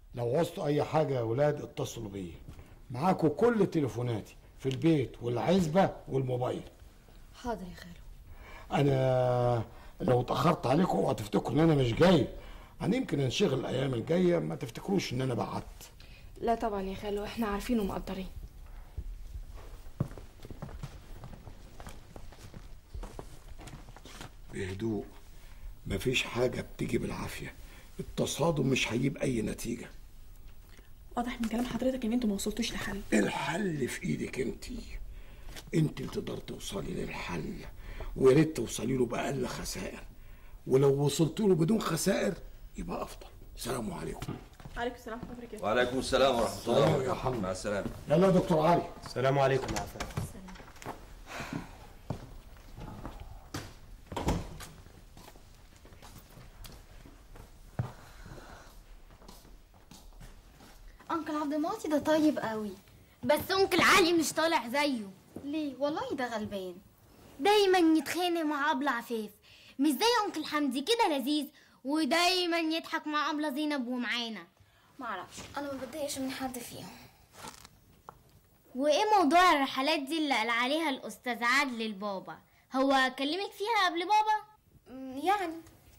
لو عوزتوا اي حاجه يا ولاد اتصلوا بيا، معاكم كل تليفوناتي في البيت والعزبه والموبايل. حاضر يا خالو. انا لو اتاخرت عليكم وهتفتكروا ان انا مش جاي، انا يمكن انشغل الايام الجايه، ما تفتكروش ان انا بعت. لا طبعا يا خالو، احنا عارفين ومقدرين. بهدوء، مفيش حاجه بتيجي بالعافيه، التصادم مش هيجيب اي نتيجه. واضح من كلام حضرتك ان انتوا ما وصلتوش لحل. الحل في ايدك انت اللي تقدر توصلي للحل، ويا ريت توصلي له باقل خسائر، ولو وصلت له بدون خسائر يبقى افضل. السلام عليكم. وعليكم السلام ورحمه الله وبركاته. وعليكم السلام ورحمه الله وبركاته. مع السلامه. يلا يا دكتور علي. السلام عليكم. مع السلامه. انكل عبد المعطي ده طيب قوي، بس انكل علي مش طالع زيه. ليه؟ والله ده غلبان، دايما يتخانق مع ابله عفاف، مش زي انكل حمدي كده لذيذ، ودايما يضحك مع ابله زينب ومعانا. معرفش، انا ما بتضايقش من حد فيهم. وايه موضوع الرحلات دي اللي قال عليها الاستاذ عادل للبابا؟ هو كلمك فيها قبل بابا؟ يعني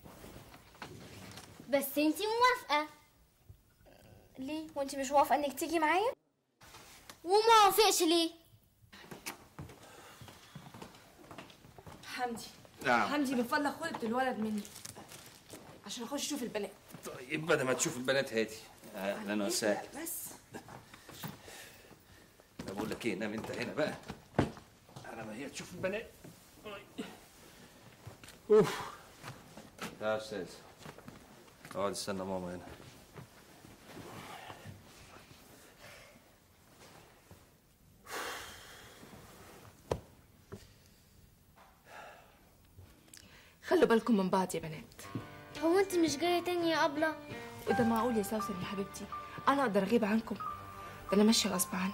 بس انتي موافقه. ليه؟ وانتي مش موافقه انك تيجي معايا؟ وما وافقش ليه؟ حمدي. نعم. حمدي من فضلك خد الولد مني عشان اخش اشوف البنات. طيب بدل ما تشوف البنات هاتي. اهلا وسهلا. بس انا بقول لك ايه، نام انت هنا بقى على ما هي تشوف البنات. اوف. يا استاذ اقعد استنى ماما هنا. خلوا بالكم من بعض يا بنات. هو انت مش جايه تاني يا ابله؟ وده معقول يا سوسن يا حبيبتي؟ انا اقدر اغيب عنكم؟ ده انا ماشيه غصب عني.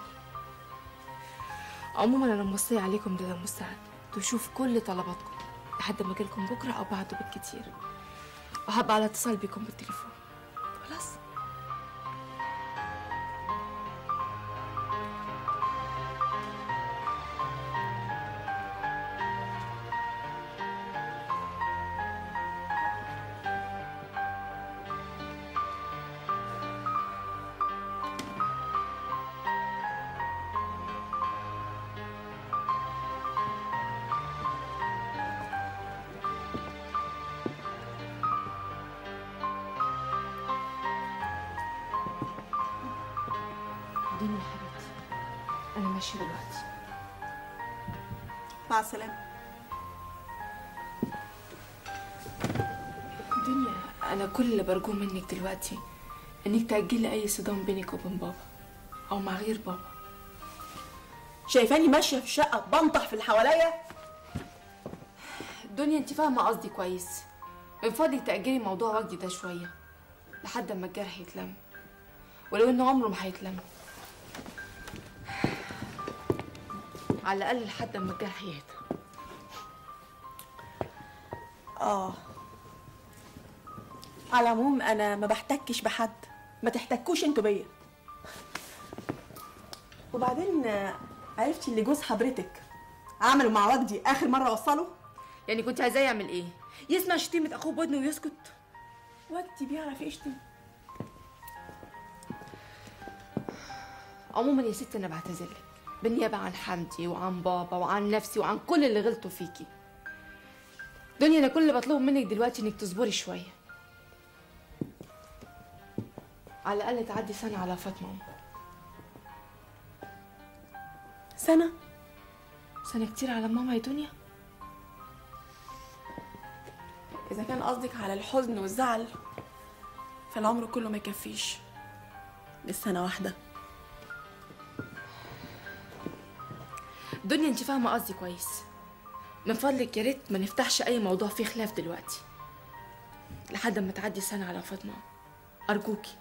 عموما انا موصيه عليكم ده المستعد تشوف كل طلباتكم لحد ما اجيلكم بكره او بعده بالكتير، وهبقى على اتصال بيكم بالتليفون. خلاص؟ دنيا يا حبيبتي انا ماشيه دلوقتي. مع السلامه. دنيا انا كل اللي برجوه منك دلوقتي انك تاجلي اي صدام بينك وبين بابا او مع غير بابا. شايفاني ماشيه في الشقه بنطح في اللي حواليا؟ دنيا انت فاهمه قصدي كويس، من فضلك تاجلي موضوع وجدي ده شويه لحد ما الجرح يتلم، ولو انه عمره ما هيتلم، على الاقل لحد ما الجرح يهدى. على العموم انا ما بحتكش بحد، ما تحتكوش انتوا بيا. وبعدين عرفتي اللي جوز حضرتك عملوا مع وجدي اخر مره وصله؟ يعني كنت عايزاه يعمل ايه؟ يسمع شتيمه اخوه بودنه ويسكت؟ وجدي بيعرف يشتم. عموما يا ستي انا بعتذرلك بالنيابه عن حمدي وعن بابا وعن نفسي وعن كل اللي غلطوا فيكي. دنيا انا كل اللي بطلبه منك دلوقتي انك تصبري شويه، على الاقل تعدي سنه على فاطمه. سنه؟ سنه كتير على ماما يا دنيا. اذا كان قصدك على الحزن والزعل فالعمر كله ما يكفيش بالسنه واحده. دنيا انت فاهمه قصدي كويس، من فضلك يا ريت ما نفتحش اي موضوع فيه خلاف دلوقتي لحد ما تعدي سنه على فاطمه، ارجوكي.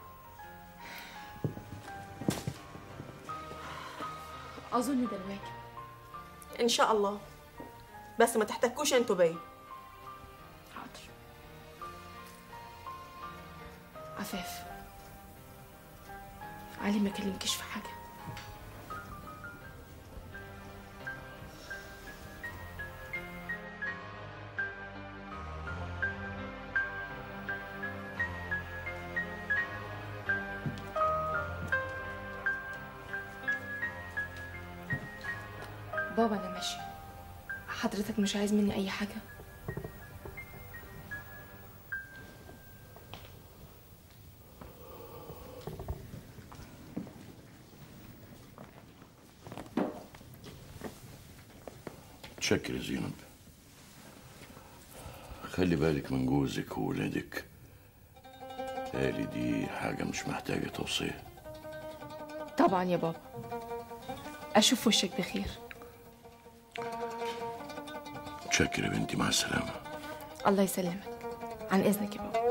اظن ده الواجب. ان شاء الله، بس ما تحتكوش انتوا بيا. حاضر. عفاف علي ما كلمكيش في حاجه؟ بابا انا ماشيه، حضرتك مش عايز مني اي حاجه؟ متشكر يا زينب. خلي بالك من جوزك وولادك، تالي دي حاجة مش محتاجة توصية. طبعا يا بابا، اشوف وشك بخير. متشكر يا بنتي، مع السلامة. الله يسلمك، عن اذنك يا بابا.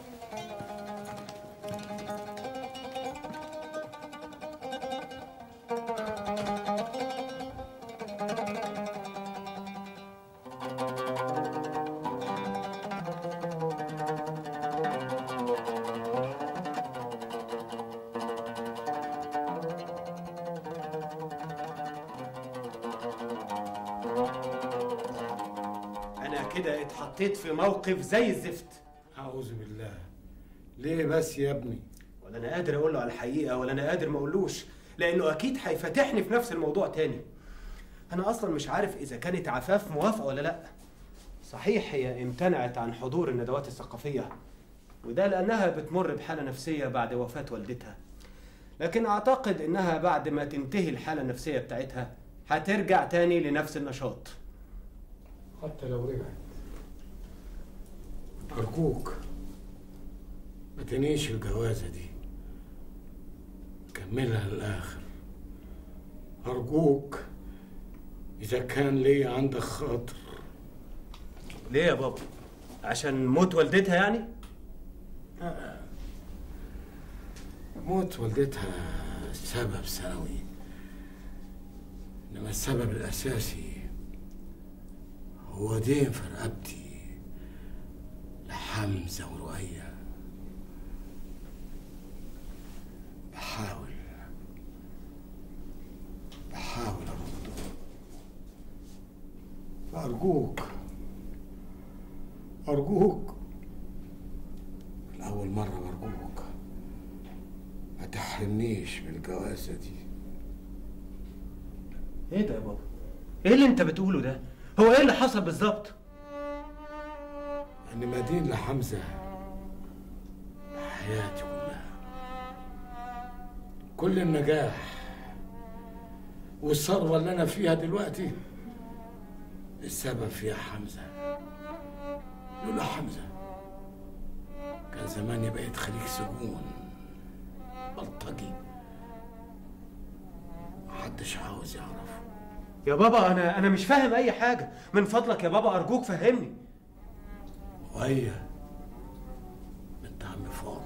كده اتحطيت في موقف زي الزفت. أعوذ بالله. ليه بس يا ابني؟ ولا انا قادر اقول له على الحقيقه ولا انا قادر ما اقولوش، لانه اكيد هيفتحني في نفس الموضوع تاني. انا اصلا مش عارف اذا كانت عفاف موافقه ولا لا. صحيح هي امتنعت عن حضور الندوات الثقافيه، وده لانها بتمر بحاله نفسيه بعد وفاه والدتها، لكن اعتقد انها بعد ما تنتهي الحاله النفسيه بتاعتها هترجع تاني لنفس النشاط. حتى لو رجعت أرجوك ما تنيش الجوازة دي، كملها للآخر أرجوك، إذا كان لي عندك خاطر. ليه يا بابا؟ عشان موت والدتها يعني؟ موت والدتها سبب ثانوي، إنما السبب الأساسي هو دين في رقبتي لحمزة ورؤية. بحاول أرده، فأرجوك لأول مرة برجوك ما تحرمنيش من الجوازة دي. ايه ده يا بابا؟ ايه اللي انت بتقوله ده؟ هو ايه اللي حصل بالظبط؟ أني مدين لحمزة حياتي كلها، كل النجاح والثروة اللي أنا فيها دلوقتي السبب فيها حمزة. لولا حمزة كان زماني بقيت خريج سجون بلطجي محدش عاوز يعرفه. يا بابا انا مش فاهم اي حاجه، من فضلك يا بابا ارجوك فهمني. وهي بنت عم فاضل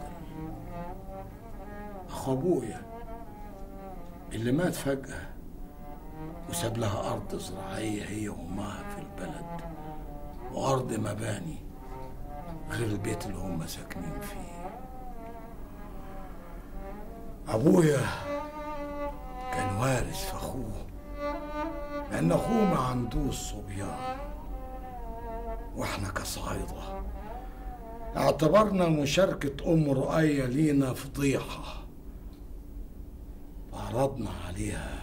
اخو ابويا اللي مات فجأة وساب لها ارض زراعية هي وامها في البلد، وارض مباني غير البيت اللي هم ساكنين فيه. ابويا كان وارث في اخوه، لان اخوه ما عندوش صبيان، واحنا كصعايدة اعتبرنا مشاركة ام رؤية لينا فضيحة، وعرضنا عليها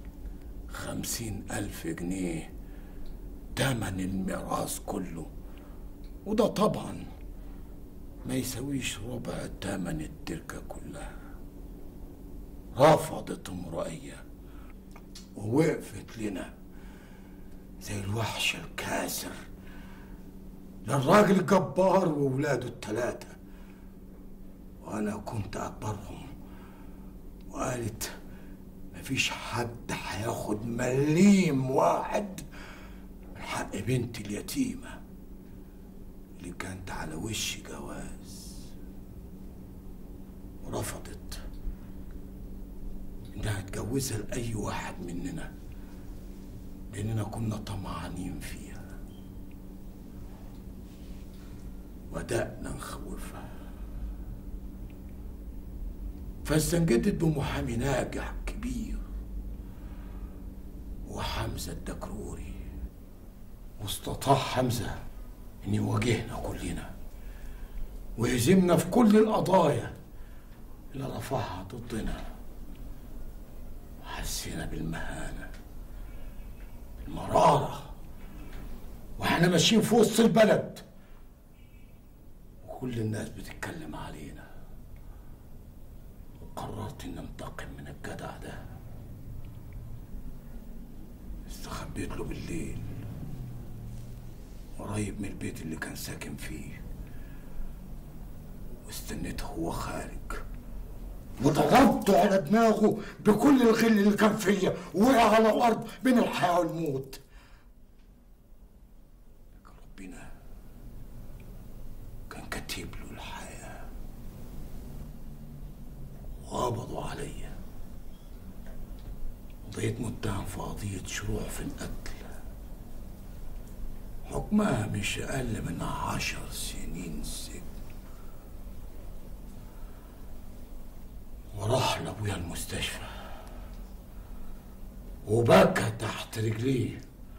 50,000 جنيه تمن الميراث كله، وده طبعا ما يسويش ربع تمن التركة كلها. رفضت ام رؤية ووقفت لنا زي الوحش الكاسر للراجل الجبار وولاده الثلاثة، وأنا كنت أكبرهم، وقالت مفيش حد هياخد مليم واحد من حق بنتي اليتيمة اللي كانت على وش جواز، ورفضت إنها تجوزها لأي واحد مننا لأننا كنا طمعانين فيها، بدأنا نخوفها. فاستنجدت بمحامي ناجح كبير وحمزة الدكروري، واستطاع حمزة ان يواجهنا كلنا ويهزمنا في كل القضايا اللي رفعها ضدنا. حسينا بالمهانة، المرارة، واحنا ماشيين في وسط البلد وكل الناس بتتكلم علينا. وقررت ان انتقم من الجدع ده. استخبيت له بالليل قريب من البيت اللي كان ساكن فيه، واستنيته هو خارج وضربته على دماغه بكل الغل اللي كان فيا، ووقع على الارض بين الحياه والموت. لكن ربنا كان كاتب له الحياه وقبضوا عليا. قضيت متهم في قضيه شروع في القتل، حكمها مش اقل من 10 سنين سجن. وراح لابويا المستشفى وبكى تحت رجليه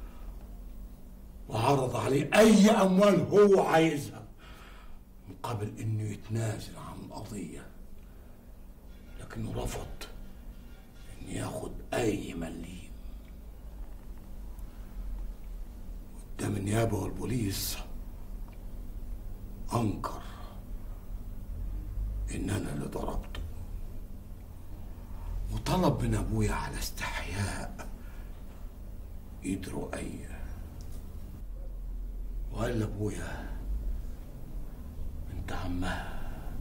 وعرض عليه اي اموال هو عايزها مقابل انه يتنازل عن القضيه، لكنه رفض ان ياخد اي مليم. قدام النيابه والبوليس انكر ان انا اللي ضربته، وطلب من ابويا على استحياء ايد رؤية، وقال لابويا انت عمها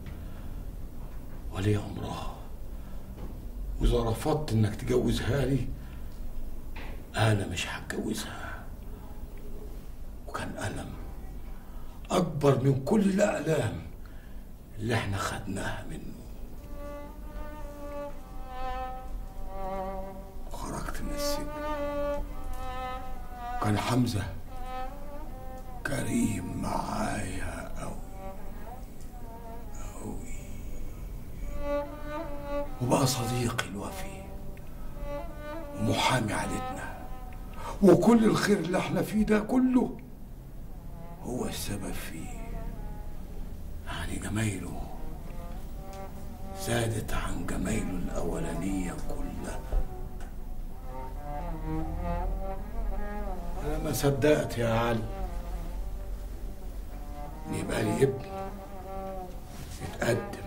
ولي امرها، واذا رفضت انك تجوزها لي انا مش هتجوزها. وكان ألم اكبر من كل الاقلام اللي احنا خدناها منه. خرجت من السجن، كان حمزة كريم معايا أوي أوي، وبقى صديقي الوفي ومحامي عيلتنا، وكل الخير اللي احنا فيه ده كله هو السبب فيه. يعني جمايله زادت عن جمايله الأولانية كلها. أنا ما صدقت يا علي إن يبقى لي ابن يتقدم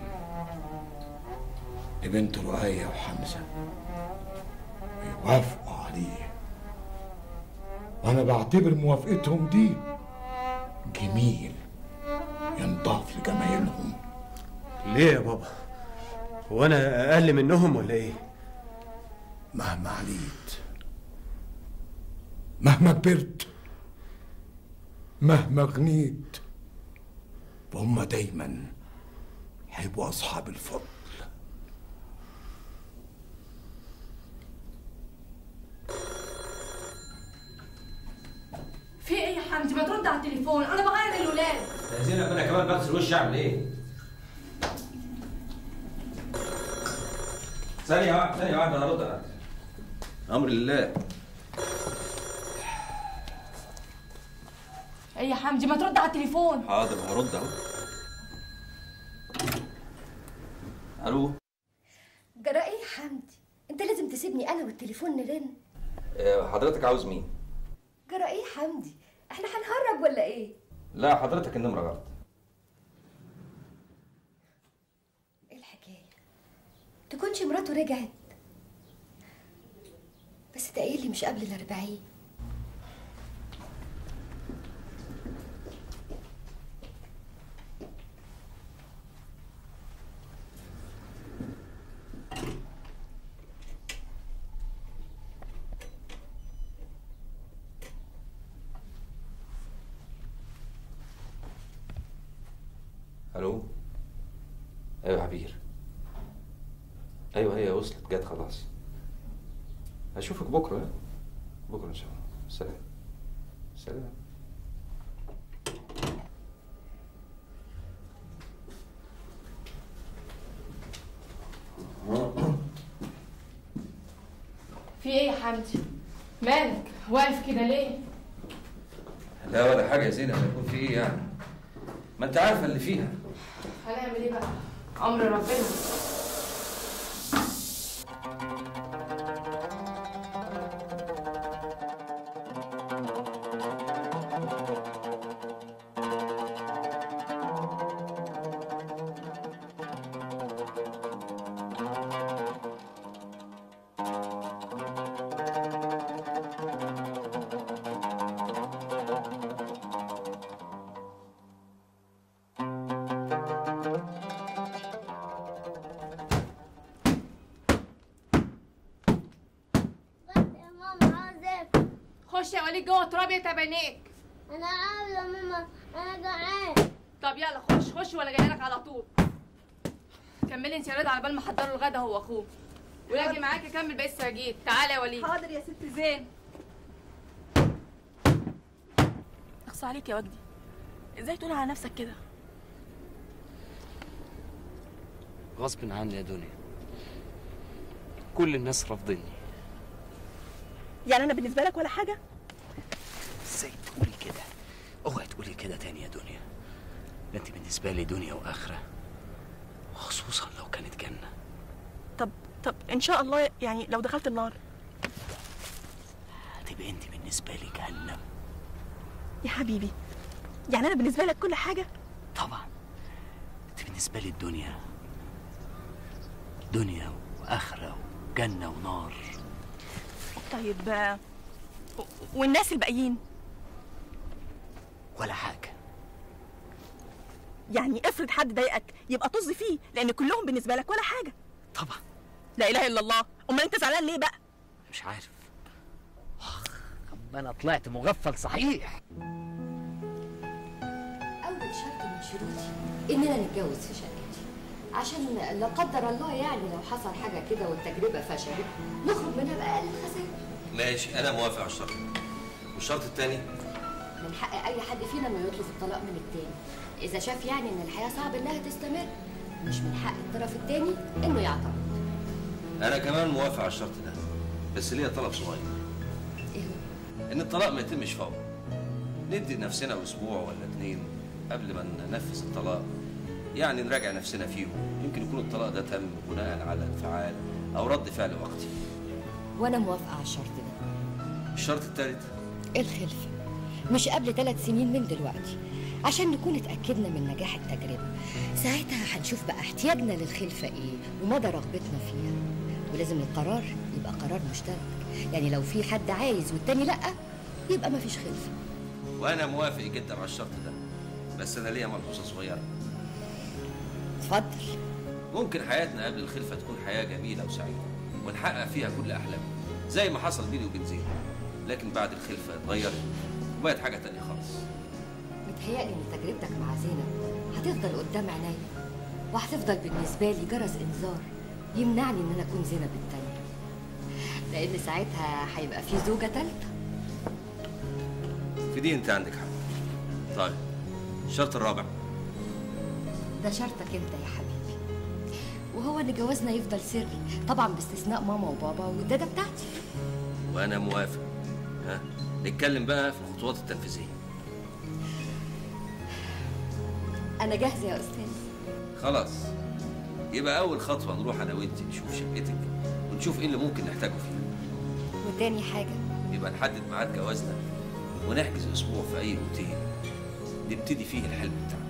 لبنت رؤية وحمزة ويوافقوا عليه، وأنا بعتبر موافقتهم دي جميل ينضاف لجمايلهم. ليه يا بابا؟ هو أنا أقل منهم ولا إيه؟ مهما عليت، مهما كبرت، مهما غنيت، فهم دايما هيبقوا اصحاب الفضل. في ايه يا حمدي؟ ما ترد على التليفون، انا بغير الولاد. يا زينب انا كمان بغسل وشي، اعمل ايه؟ ثانية واحدة هرد عليك. أمر لله. ايه يا حمدي؟ ما ترد على التليفون. حاضر هرد اهو. الو. جرى ايه يا حمدي؟ انت لازم تسيبني انا والتليفون نرن. حضرتك عاوز مين؟ جرى ايه يا حمدي؟ احنا هنهرج ولا ايه؟ لا حضرتك النمرة غلط. ايه الحكاية؟ تكونش مراته رجعت؟ بس ده ايه اللي مش قبل ال40؟ الو. ايوه يا عبير. ايوه هي وصلت، جت خلاص. هشوفك بكره. بكره ان شاء الله. سلام. سلام. في ايه يا حمدي؟ مالك واقف كده ليه؟ لا ولا حاجه يا زينب، هيكون في ايه يعني؟ ما انت عارفه اللي فيها. هنعمل ايه بقى؟ امر ربنا. خش يا وليد جوه تراب يا تبانيك. انا عاوزه يا ماما، انا جعان. طب يلا خش ولا جايه لك على طول. كملي انت يا رضا على بال ما احضروا الغدا هو واخوه. ولاجي معاكي كمل باقي السراجيل. تعالى يا وليد. حاضر يا ست زين. اخص عليك يا وجدي، ازاي تقول على نفسك كده؟ غصب عني يا دنيا، كل الناس رافضيني. يعني انا بالنسبه لك ولا حاجه؟ ازاي تقولي كده؟ اوعي تقولي كده تاني يا دنيا. ده انت بالنسبه لي دنيا واخره، وخصوصا لو كانت جنه. طب ان شاء الله يعني لو دخلت النار هتبقى انت بالنسبه لي جهنم. يا حبيبي، يعني انا بالنسبه لك كل حاجه؟ طبعا انت بالنسبه لي الدنيا، دنيا واخره وجنه ونار. طيب والناس الباقيين؟ ولا حاجه. يعني افرض حد ضايقك يبقى طز فيه، لان كلهم بالنسبه لك ولا حاجه. طبعا. لا اله الا الله، امال انت زعلان ليه بقى؟ مش عارف. انا طلعت مغفل صحيح. أول شرط من شروطي إننا نتجوز في شقتي، عشان لا قدر الله يعني لو حصل حاجة كده والتجربة فشلت نخرج منها بأقل خسائر. ماشي، انا موافق على الشرط. والشرط الثاني؟ من حق أي حد فينا إنه يطلب الطلاق من التاني، إذا شاف يعني إن الحياة صعب إنها تستمر. مش من حق الطرف التاني إنه يعترض. انا كمان موافق على الشرط ده، بس ليا طلب صغير. إيه هو؟ ان الطلاق ما يتمش فورا. ندي لنفسنا اسبوع ولا 2 قبل ما ننفذ الطلاق، يعني نراجع نفسنا فيهم. يمكن يكون الطلاق ده تم بناء على انفعال او رد فعل وقتي. وأنا موافقة على الشرط ده. الشرط الثالث؟ الخلفة مش قبل 3 سنين من دلوقتي، عشان نكون اتأكدنا من نجاح التجربة. ساعتها هنشوف بقى احتياجنا للخلفة ايه ومدى رغبتنا فيها، ولازم القرار يبقى قرار مشترك. يعني لو في حد عايز والتاني لأ يبقى مفيش خلفة. وانا موافق جدا على الشرط ده، بس انا ليا ملحوظة صغيرة. اتفضل. ممكن حياتنا قبل الخلفة تكون حياة جميلة وسعيدة ونحقق فيها كل أحلامنا زي ما حصل بيني وبين زينب، لكن بعد الخلفة اتغيرت وبقت حاجة تانية خالص. متهيألي إن تجربتك مع زينب هتفضل قدام عينيا، وهتفضل بالنسبة لي جرس إنذار يمنعني إن أنا أكون زينب التانية، لأن ساعتها هيبقى في زوجة تالتة. في دي أنت عندك حق. طيب الشرط الرابع؟ ده شرطك أنت يا حبيبي، وهو إن جوازنا يفضل سري طبعا باستثناء ماما وبابا والدادة بتاعتي. وأنا موافق. ها نتكلم بقى في الخطوات التنفيذية. أنا جاهزة يا أستاذ. خلاص، يبقى أول خطوة نروح أنا وأنت نشوف شقتك ونشوف إيه اللي ممكن نحتاجه فيها. وتاني حاجة يبقى نحدد ميعاد جوازنا ونحجز أسبوع في أي أوتيل نبتدي فيه الحلم بتاعنا.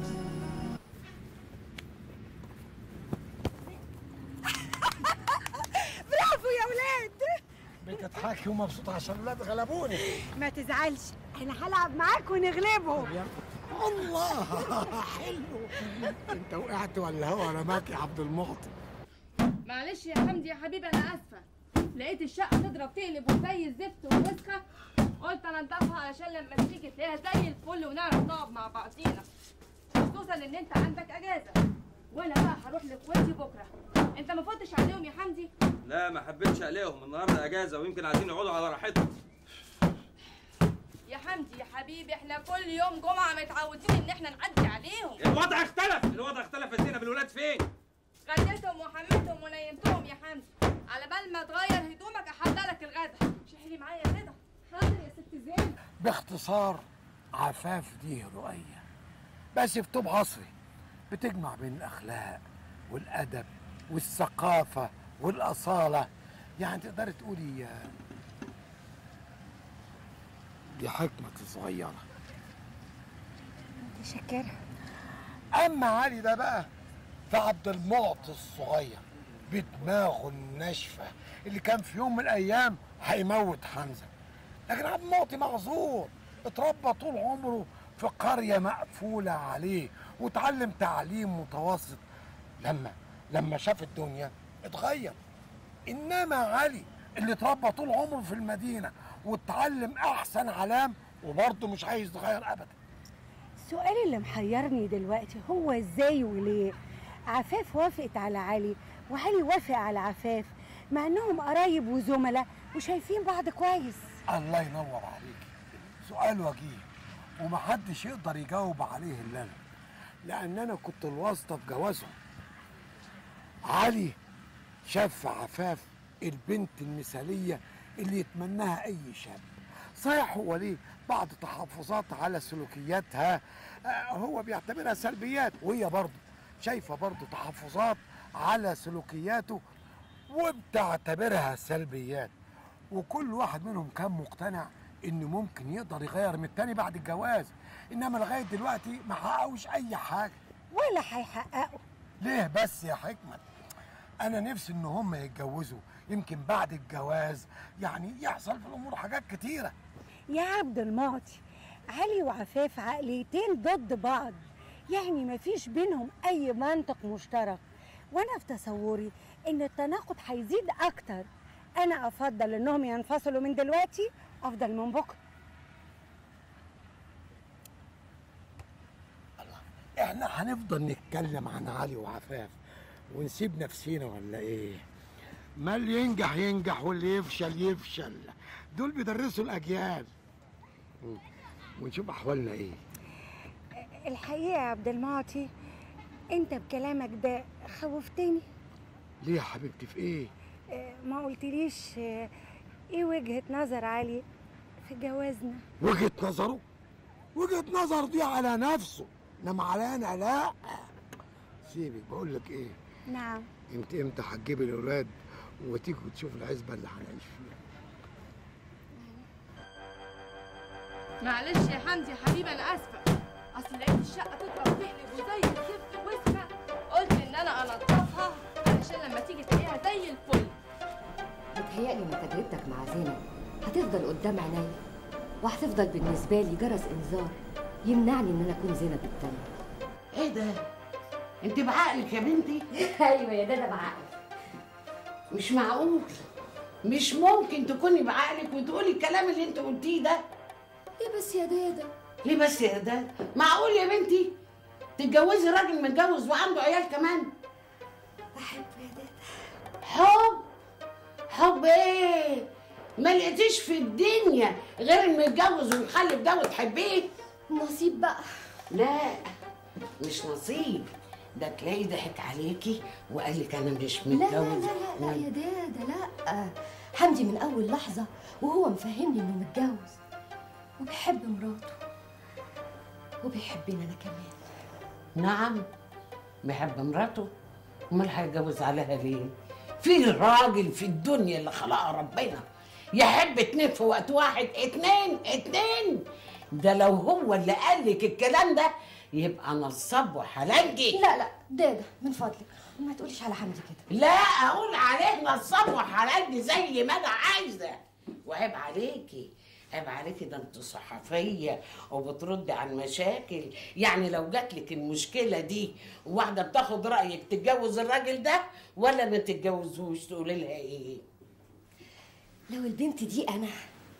برافو يا ولاد. بتضحكي ومبسوطة عشان الولاد غلبوني. ما تزعلش، انا هلعب معاك ونغلبهم. الله حلو. انت وقعت ولا هو رماك يا عبد المعطي؟ معلش يا حمدي يا حبيبي انا اسفه، لقيت الشقه تضرب تقلب وزي الزفت ووسخه، قلت انا انضفها علشان لما تيجي تلاقيها زي الفل ونعرف نقعد مع بعضينا، خصوصا ان انت عندك اجازه وانا بقى هروح لاخواتي بكره. انت ما فوتش عليهم يا حمدي؟ لا ما حبيتش اقلقهم، النهارده اجازه ويمكن عايزين يقعدوا على راحتهم. يا حمدي يا حبيبي احنا كل يوم جمعه متعودين ان احنا نعدي عليهم. الوضع اختلف يا زينب. الولاد فين؟ غديتهم وحملتهم ونيمتهم يا حمدي، على بال ما تغير هدومك احضر لك الغدا. شحلي معايا كده. حاضر يا ست زينب. باختصار عفاف دي رؤية بس في طوب عصري بتجمع بين الأخلاق والأدب والثقافة والأصالة. يعني تقدري تقولي دي حكمة صغيرة. متشكرة. أما علي ده بقى فعبد المعطي الصغير بدماغه الناشفة اللي كان في يوم من الأيام هيموت حمزة، لكن عبد المعطي معذور، اتربى طول عمره في قرية مقفولة عليه وتعلم تعليم متوسط. لما شاف الدنيا اتغير. إنما علي اللي اتربى طول عمره في المدينة واتعلم أحسن علام وبرضه مش عايز يتغير أبدا. السؤال اللي محيرني دلوقتي هو ازاي وليه عفاف وافقت على علي وعلي وافق على عفاف مع انهم قرايب وزملاء وشايفين بعض كويس؟ الله ينور عليكي، سؤال وجيه ومحدش يقدر يجاوب عليه الا انا، لان انا كنت الواسطه في جوازهم. علي شاف في عفاف البنت المثاليه اللي يتمناها اي شاب. صحيح هو ليه بعض تحفظات على سلوكياتها هو بيعتبرها سلبيات، وهي برضه شايفه برضه تحفظات على سلوكياته وبتعتبرها سلبيات، وكل واحد منهم كان مقتنع ان ممكن يقدر يغير من التاني بعد الجواز، انما لغايه دلوقتي ما حققوش اي حاجه ولا هيحققوا. ليه بس يا حكمت؟ انا نفسي ان هم يتجوزوا، يمكن بعد الجواز يعني يحصل في الامور حاجات كتيره. يا عبد المعطي، علي وعفاف عقليتين ضد بعض، يعني مفيش بينهم اي منطق مشترك، وانا في تصوري ان التناقض هيزيد اكتر. انا افضل انهم ينفصلوا من دلوقتي افضل من بكره. احنا هنفضل نتكلم عن علي وعفاف ونسيب نفسينا ولا ايه؟ ما اللي ينجح ينجح واللي يفشل يفشل، دول بيدرسوا الاجيال. ونشوف احوالنا ايه. الحقيقه يا عبد المعطي انت بكلامك ده خوفتني. ليه يا حبيبتي في ايه؟ ما قلتليش ايه وجهة نظر علي في جوازنا؟ وجهة نظره؟ وجهة نظر دي على نفسه، انما على انا لا. سيبك، بقول لك ايه؟ نعم. امتى هتجيبي الاولاد وتيجوا تشوفوا العزبه اللي هنعيش فيها؟ معلش يا حمدي يا حبيبي انا اسفه، اصل لقيت الشقه تضرب تقلب وزي الزفت وسخه، قلت ان انا انضفها علشان لما تيجي تلاقيها زي الفل. متهيألي ان تجربتك مع زينب هتفضل قدام عينيا، وهتفضل بالنسبه لي جرس انذار يمنعني ان انا اكون زينب التانية. ايه ده؟ انت بعقلك يا بنتي؟ ايوه يا دادا بعقلي. مش معقول، مش ممكن تكوني بعقلك وتقولي الكلام اللي انت قلتيه ده. ليه بس يا دادا؟ ليه بس يا دادا؟ معقول يا بنتي تتجوزي راجل متجوز وعنده عيال كمان؟ بحبه يا دادا. حب؟ حب ايه؟ ما لقيتيش في الدنيا غير المتجوز ومخلف ده وتحبيه؟ نصيب بقى. لا مش نصيب، ده تلاقي ضحك عليكي وقال لك انا مش متجوز. لا لا لا لا يا دادا لا، حمدي من اول لحظه وهو مفهمني انه متجوز وبيحب مراته وبيحبني انا كمان. نعم بيحب مراته، امال هيتجوز عليها ليه؟ في راجل في الدنيا اللي خلقها ربنا يحب اتنين في وقت واحد؟ اتنين ده لو هو اللي قال لك الكلام ده يبقى نصاب وحلنجي. لا لا دادا من فضلك ما تقوليش على حمدي كده. لا اقول عليه نصاب وحلنجي زي ما انا عايزه، وعيب عليكي، عيب عليكي، ده انت صحفيه وبتردي عن مشاكل. يعني لو جاتلك المشكله دي وواحده بتاخد رايك تتجوز الراجل ده ولا ما تتجوزوش، تقولي لها ايه؟ لو البنت دي انا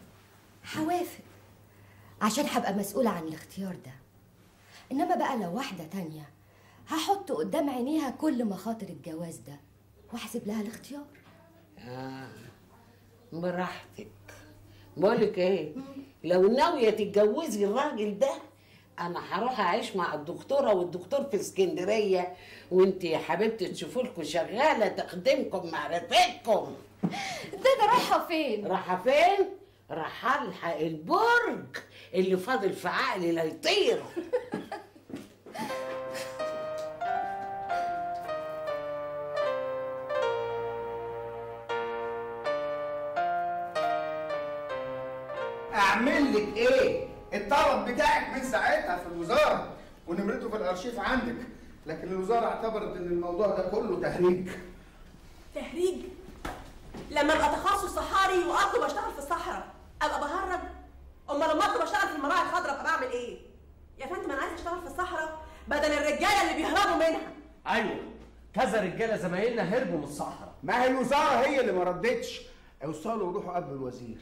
هوافق عشان هبقى مسؤوله عن الاختيار ده، انما بقى لو واحده تانية هحط قدام عينيها كل مخاطر الجواز ده واحسب لها الاختيار. براحتك. بقولك ايه، لو ناويه تتجوزي الراجل ده انا هروح اعيش مع الدكتوره والدكتور في اسكندريه، وانت يا حبيبتي تشوفوا لكم شغاله تخدمكم معرفتكم. ده رايحه فين؟ رايحه فين؟ رايحه الحق البرج اللي فاضل في عقلي لا يطير. اعمل لك ايه؟ الطلب بتاعك من ساعتها في الوزاره ونمرته في الارشيف عندك، لكن الوزاره اعتبرت ان الموضوع ده كله تهريج. تهريج؟ لما ابقى تخصص صحاري واطلب اشتغل في الصحراء ابقى بهرج؟ امال لما اطلب اشتغل في المراعي الخضراء ابقى بعمل ايه؟ يا فندم انا عايزه اشتغل في الصحراء بدل الرجاله اللي بيهربوا منها. ايوه كذا رجاله زمايلنا هربوا من الصحراء. ما هي الوزاره هي اللي ما ردتش. اوصلوا وروحوا قبل الوزير.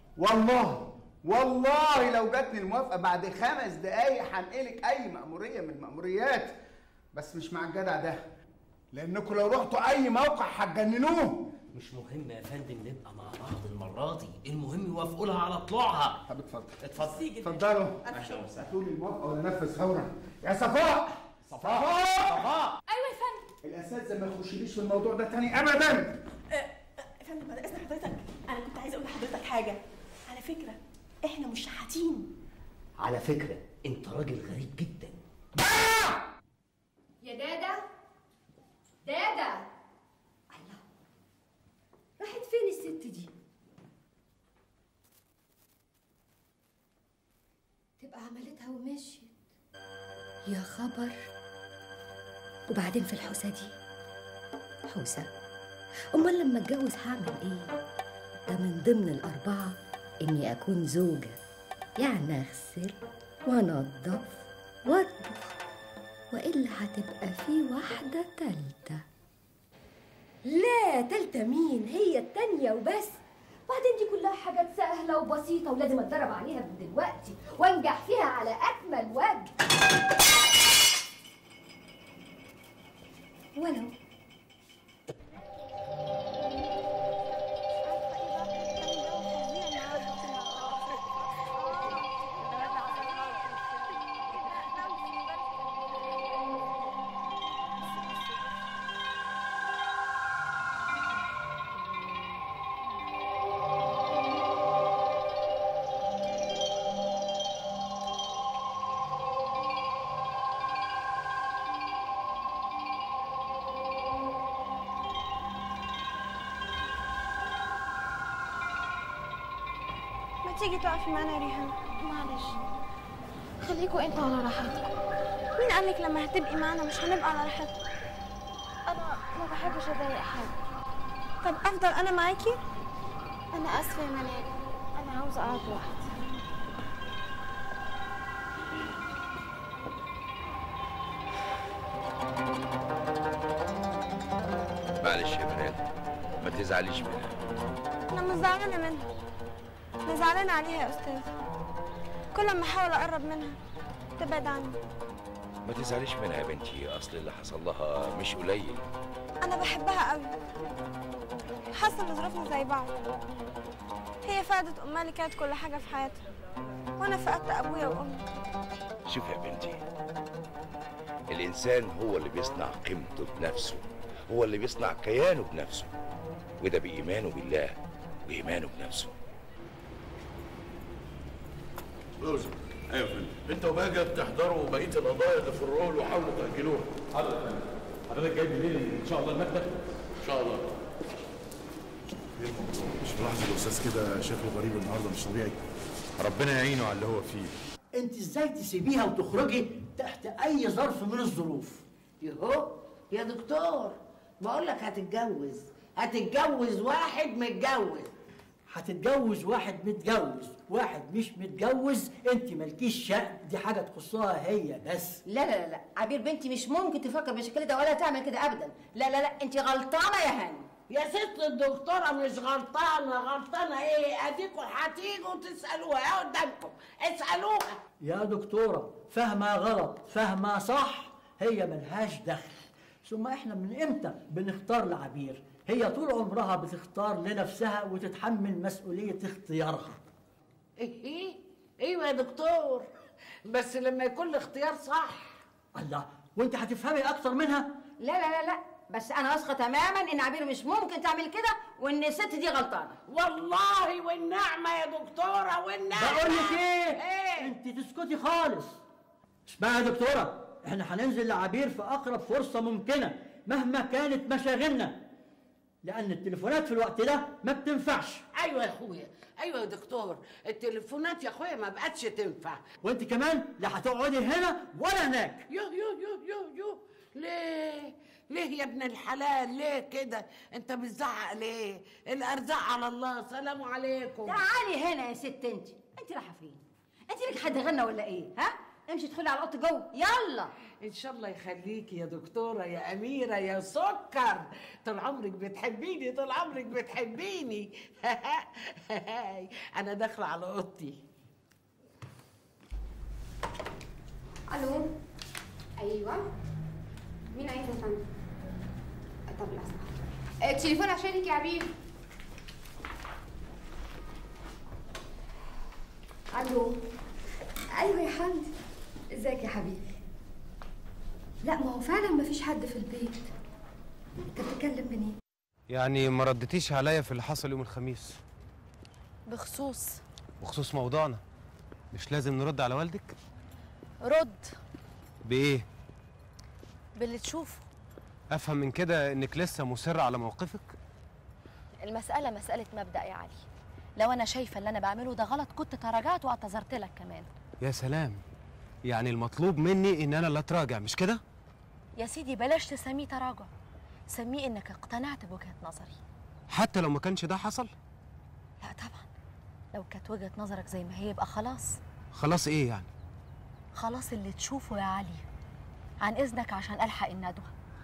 والله لو جاتني الموافقه بعد 5 دقايق هنقلك اي مأموريه من المأموريات، بس مش مع الجدع ده، لانكم لو رحتوا اي موقع هتجننوه. مش مهم يا فندم نبقى مع بعض المره دي، المهم يوافقوا لها على طلوعها. طب اتفضل اتفضلوا. هاتوا لي الموافقه ولا نفذ فورا. يا صفاء. ايوه يا فندم. الاساتذه ما يخشليش في الموضوع ده تاني ابدا. يا فندم بعد اذن حضرتك انا كنت عايزه اقول لحضرتك حاجه. على فكره احنا مش شحاتين. على فكره انت راجل غريب جدا. يا دادا الله، راحت فين الست دي؟ تبقى عملتها ومشيت. يا خبر. وبعدين في الحوسه دي حوسه، امال لما اتجوز هعمل ايه؟ ده من ضمن الاربعه اني اكون زوجه، يعني اغسل وانضف واطبخ، والا هتبقى في واحده تالته. لا تالتة مين؟ هي التانية وبس. بعدين دي كلها حاجات سهلة وبسيطة ولازم اتدرب عليها من دلوقتي وانجح فيها على أكمل وجه. ولو تيجي تقفي معانا يا ريهام؟ معلش خليكوا انتوا على راحتكم. مين قالك لما هتبقي معانا مش هنبقى على راحتكم؟ انا ما بحبش اضايق حد. طب افضل انا معاكي؟ انا اسفه يا منال، انا عاوزه اقعد لوحدي. معلش يا منال، ما تزعليش منها. انا مش زعلانه منها، انا زعلانه عليها يا استاذ. كل ما احاول اقرب منها تبعد عني. ما تزعليش منها يا بنتي، اصل اللي حصل لها مش قليل. انا بحبها قوي، حاسه ان ظروفنا زي بعض. هي فقدت امها اللي كانت كل حاجه في حياتها، وانا فقدت ابويا وامي. شوف يا بنتي، الانسان هو اللي بيصنع قيمته بنفسه، هو اللي بيصنع كيانه بنفسه، وده بايمانه بالله وايمانه بنفسه. لوزر. ايوه يا فندم. انت وبهجه بتحضروا بقيه القضايا اللي في الرول وحاولوا تاجلوها. حاضر يا فندم. حضرتك جاي بالليل ان شاء الله المكتب؟ ان شاء الله. ايه الموضوع؟ مش ملاحظ الاستاذ كده شكله غريب النهارده مش طبيعي؟ ربنا يعينه على اللي هو فيه. انت ازاي تسيبيها وتخرجي تحت اي ظرف من الظروف؟ يهو يا دكتور بقول لك هتتجوز واحد متجوز. هتتجوز واحد متجوز، واحد مش متجوز انت مالكيش شأن، دي حاجه تخصها هي بس. لا عبير بنتي مش ممكن تفكر بالشكل ده ولا تعمل كده ابدا. لا انت غلطانه يا هاني. يا ست الدكتوره مش غلطانه ايه؟ اديكوا هتيجوا تسالوها اهو قدامكم، اسالوها. يا دكتوره فاهمه غلط، فاهمه صح، هي ملهاش دخل. ثم احنا من امتى بنختار لعبير؟ هي طول عمرها بتختار لنفسها وتتحمل مسؤوليه اختيارها. ايوه يا دكتور، بس لما يكون الاختيار صح. الله، وانت هتفهمي اكتر منها؟ لا لا لا لا، بس انا واثقه تماما ان عبير مش ممكن تعمل كده، وان الست دي غلطانه. والله والنعمه يا دكتوره والنعمه. بقول لك ايه؟ انت تسكتي خالص. اسمعي يا دكتوره، احنا هننزل لعبير في اقرب فرصه ممكنه مهما كانت مشاغلنا، لان التليفونات في الوقت ده ما بتنفعش. ايوه يا اخويا، ايوه يا دكتور، التليفونات يا اخويا ما بقتش تنفع. وانت كمان لا هتقعدي هنا ولا هناك. يو ليه يا ابن الحلال؟ ليه كده؟ انت بتزعق ليه؟ الارزاق على الله. سلام عليكم. تعالي هنا يا ست. انت رايحه فين؟ انت ليك حد غنى ولا ايه؟ ها؟ امشي ادخلي على اوضتك جوه، يلا. ان شاء الله يخليكي يا دكتوره يا اميره يا سكر. طول عمرك بتحبيني، طول عمرك بتحبيني. انا داخله على اوضتي. الو. ايوه، مين عايزه يا فندم؟ طب لحظه، التليفون عشانك يا عبير. الو. ايوه يا حمدي، ازيك يا حبيبي؟ لا، ما هو فعلا مفيش حد في البيت. انت بتتكلم منين؟ يعني ما ردتيش عليا في اللي حصل يوم الخميس بخصوص موضوعنا. مش لازم نرد على والدك؟ رد بايه؟ باللي تشوفه. افهم من كده انك لسه مصره على موقفك؟ المسألة مسألة مبدأ يا علي. لو أنا شايفة اللي أنا بعمله ده غلط كنت تراجعت واعتذرت لك كمان. يا سلام، يعني المطلوب مني إن أنا اللي أتراجع، مش كده؟ يا سيدي بلاش تسميه تراجع، سميه إنك اقتنعت بوجهة نظري. حتى لو ما كانش ده حصل؟ لا طبعا، لو كانت وجهة نظرك زي ما هي يبقى خلاص. خلاص إيه يعني؟ خلاص اللي تشوفه يا علي. عن إذنك عشان ألحق الندوة.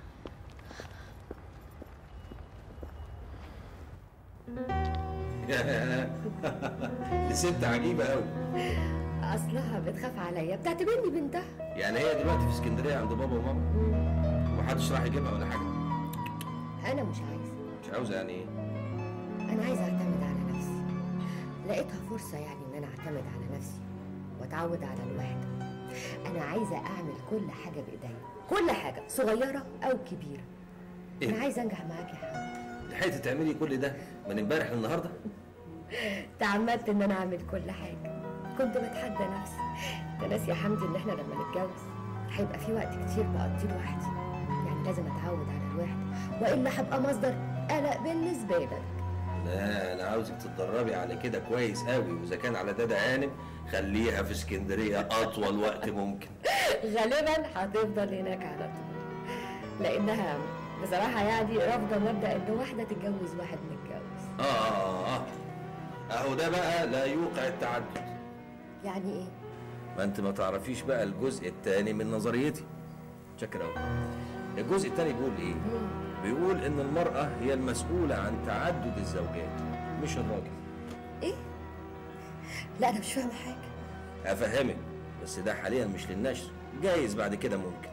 دي ست عجيبة قوي. اصلها بتخاف عليا، بتعتبرني بنتها. يعني هي دلوقتي في اسكندرية عند بابا وماما؟ ومحدش راح يجيبها ولا حاجة؟ انا مش عايزه. مش عاوزة يعني ايه؟ انا عايزه اعتمد على نفسي. لقيتها فرصه يعني ان انا اعتمد على نفسي واتعود على الوحده. انا عايزه اعمل كل حاجه بايديا، كل حاجه صغيره او كبيره. إيه؟ انا عايزه انجح معاك يا حمدي. لحقتي تعملي كل ده من امبارح للنهارده؟ تعمدت ان انا اعمل كل حاجه، كنت بتحدى نفسي. انت ناسي يا حمدي ان احنا لما نتجوز هيبقى في وقت كتير بقضيه لوحدي، يعني لازم اتعود على الوحده والا هبقى مصدر قلق بالنسبه لك. لا، انا عاوزك تتدربي على كده كويس قوي، واذا كان على دادا هانم خليها في اسكندريه اطول وقت ممكن. غالبا هتفضل هناك على طول، لانها بصراحه يعني رافضه مبدا ان واحده تتجوز واحد متجوز. اهو ده بقى لا يوقع التعدد. يعني ايه؟ ما انت ما تعرفيش بقى الجزء الثاني من نظريتي. شكرا قوي. الجزء الثاني بيقول ايه؟ بيقول ان المرأة هي المسؤولة عن تعدد الزوجات مش الراجل. ايه؟ لا انا مش فاهمة حاجة. افهمك، بس ده حاليا مش للنشر، جايز بعد كده ممكن.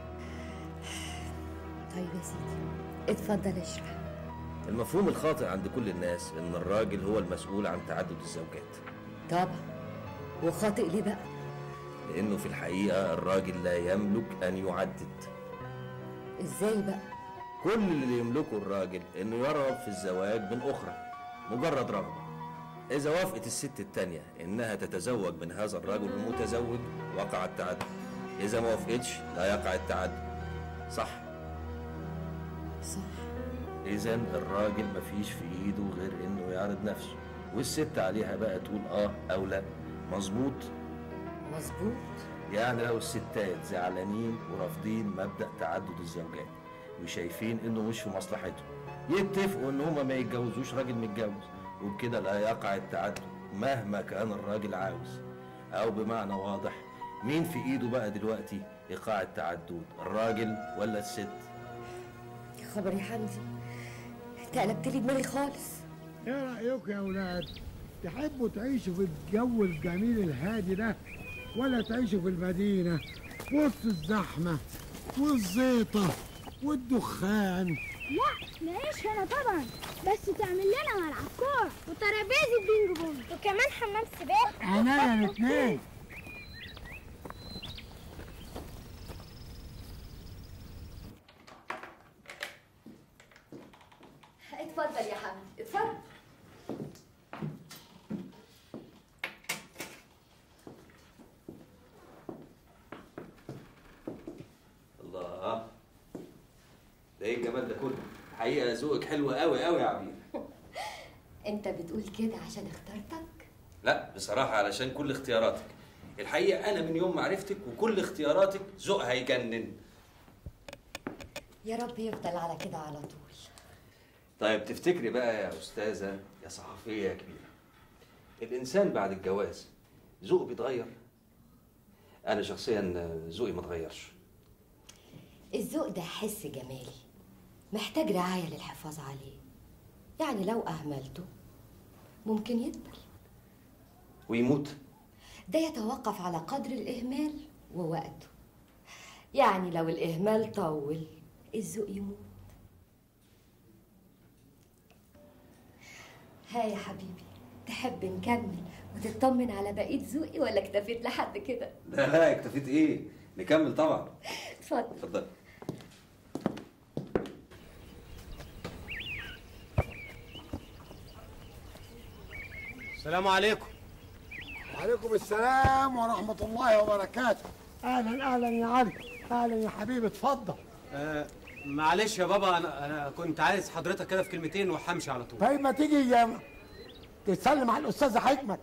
طيب يا سيدي اتفضل اشرح. المفهوم الخاطئ عند كل الناس ان الراجل هو المسؤول عن تعدد الزوجات. طبعا. وخاطئ ليه بقى؟ لانه في الحقيقة الراجل لا يملك ان يعدد. ازاي بقى؟ كل اللي يملكه الراجل انه يرغب في الزواج من اخرى، مجرد رغبة. اذا وافقت الست التانية انها تتزوج من هذا الرجل المتزوج وقع التعدد، اذا ما وافقتش لا يقع التعدد. صح؟ صح. اذا الراجل مفيش في ايده غير انه يعرض نفسه، والست عليها بقى تقول او لا. مظبوط؟ مظبوط. يعني لو الستات زعلانين ورافضين مبدأ تعدد الزوجات وشايفين انه مش في مصلحتهم، يتفقوا ان هما ما يتجوزوش راجل متجوز، وبكده لا يقع التعدد مهما كان الراجل عاوز. او بمعنى واضح، مين في ايده بقى دلوقتي ايقاع التعدد، الراجل ولا الست؟ يا خبر يا حمدي، انت قلبت لي دماغي خالص. ايه رايكم يا اولاد؟ تحبوا تعيشوا في الجو الجميل الهادي ده ولا تعيشوا في المدينه وسط الزحمه والزيطه والدخان؟ لا نعيش هنا طبعا، بس تعمل لنا ملعب كوره وترابيزه بينج بونج وكمان حمام سباحه. عينيا الاثنين. اتفضل يا حمدي اتفضل. الله، ده ايه الجمال ده كله؟ الحقيقه ذوقك حلو قوي قوي يا عبير. انت بتقول كده عشان اخترتك؟ لا بصراحه علشان كل اختياراتك. الحقيقه انا من يوم ما عرفتك وكل اختياراتك ذوقها يجنن. يا رب يفضل على كده على طول. طيب تفتكري بقى يا استاذه يا صحفيه يا كبيره، الانسان بعد الجواز ذوقه بيتغير؟ انا شخصيا ذوقي ما اتغيرش. الذوق ده حس جمالي محتاج رعاية للحفاظ عليه، يعني لو أهملته ممكن يدبل ويموت. ده يتوقف على قدر الإهمال ووقته، يعني لو الإهمال طول الذوق يموت. ها يا حبيبي، تحب نكمل وتطمن على بقية ذوقي ولا اكتفيت لحد كده؟ لا اكتفيت ايه؟ نكمل طبعا. اتفضل اتفضل. السلام عليكم. وعليكم السلام ورحمة الله وبركاته. أهلا أهلا يا علي، أهلا يا حبيبي، اتفضل. معلش يا بابا، أنا كنت عايز حضرتك كده في كلمتين وهمشي على طول. طيب ما تيجي تسلم على الأستاذة حكمت.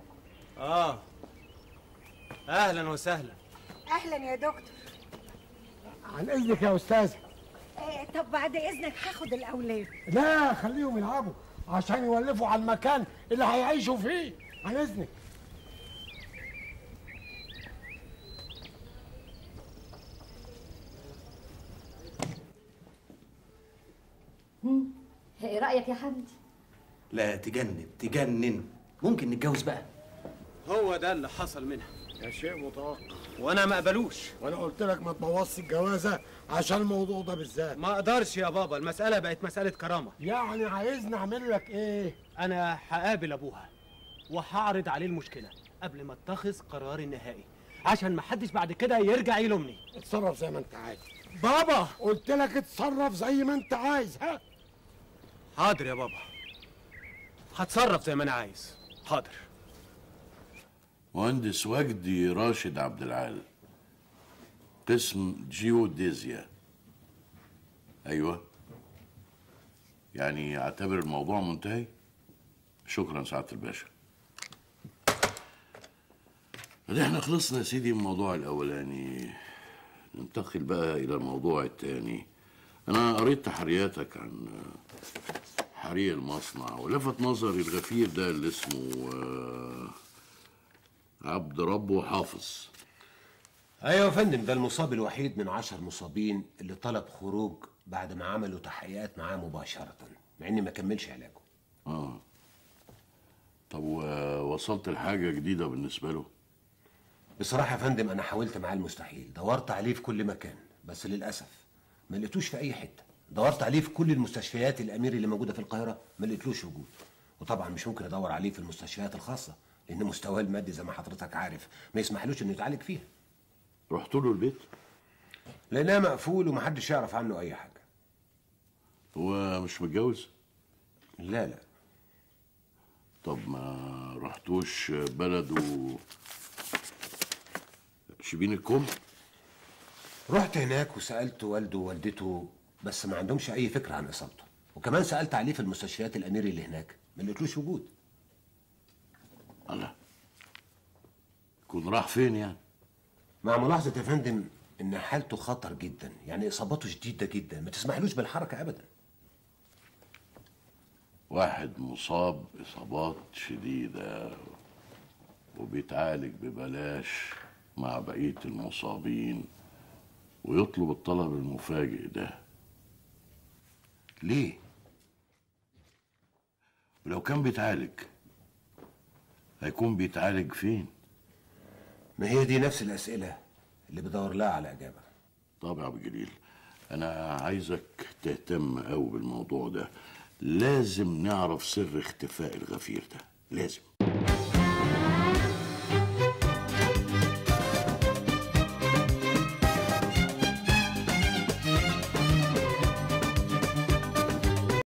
أهلا وسهلا. اهلا يا دكتور. عن إذنك يا أستاذة. طب بعد اذنك هاخد الاولاد. لا خليهم يلعبوا عشان يولفوا على المكان اللي هيعيشوا فيه. عن إذنك. ايه رأيك يا حمدي؟ لا تجنن تجنن. ممكن نتجوز بقى؟ هو ده اللي حصل منها. ده شيء متوقع وانا ما اقبلوش. وانا قلت لك ما تبوظش الجوازه عشان الموضوع ده بالذات. ما اقدرش يا بابا، المسألة بقت مسألة كرامة. يعني عايزني اعمل لك ايه؟ انا هقابل ابوها وهعرض عليه المشكلة قبل ما اتخذ قراري النهائي، عشان ما حدش بعد كده يرجع يلومني. اتصرف زي ما انت عايز. بابا قلت لك اتصرف زي ما انت عايز. ها حاضر يا بابا، هتصرف زي ما انا عايز. حاضر. مهندس وجدي راشد عبد العال، قسم جيوديزيا. ايوه، يعني اعتبر الموضوع منتهي. شكرا سعاده الباشا. احنا خلصنا يا سيدي من الموضوع الاولاني، ننتقل بقى الى الموضوع الثاني. انا قريت تحرياتك عن حريق المصنع، ولفت نظري الغفير ده اللي اسمه عبد ربه حافظ. ايوه يا فندم، ده المصاب الوحيد من 10 مصابين اللي طلب خروج بعد ما عملوا تحقيقات معاه مباشرة، مع اني ما كملش علاجه. طب وصلت لحاجة جديدة بالنسبة له؟ بصراحة يا فندم انا حاولت معاه المستحيل، دورت عليه في كل مكان بس للأسف ما لقيتوش في أي حتة. دورت عليه في كل المستشفيات الأميري اللي موجودة في القاهرة ما لقيتلوش وجود، وطبعا مش ممكن ادور عليه في المستشفيات الخاصة لأن مستواه المادي زي ما حضرتك عارف ما يسمحلوش إنه يتعالج فيها. رحت له البيت؟ لأنها مقفول ومحدش يعرف عنه أي حاجة. هو مش متجوز؟ لا. طب ما رحتوش بلده شبين الكم؟ رحت هناك وسألت والده ووالدته بس ما عندهمش أي فكرة عن إصابته، وكمان سألت عليه في المستشفيات الأميري اللي هناك ما لقيتلوش وجود. الله، يكون راح فين يعني؟ مع ملاحظة يا فندم إن حالته خطر جدا، يعني إصاباته شديدة جدا ما تسمحلوش بالحركة أبدا. واحد مصاب إصابات شديدة وبيتعالج ببلاش مع بقية المصابين ويطلب الطلب المفاجئ ده ليه؟ ولو كان بيتعالج هيكون بيتعالج فين؟ ما هي دي نفس الأسئلة اللي بدور لها على إجابة. طب يا أبو جليل، أنا عايزك تهتم أوي بالموضوع ده. لازم نعرف سر اختفاء الغفير ده، لازم.